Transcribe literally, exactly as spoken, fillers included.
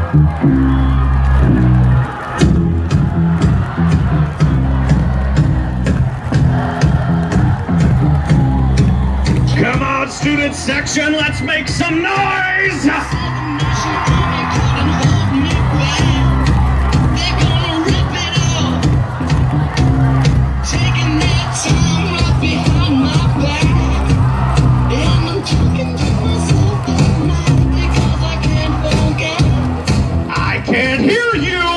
Come on, student section, let's make some noise! I can't hear you!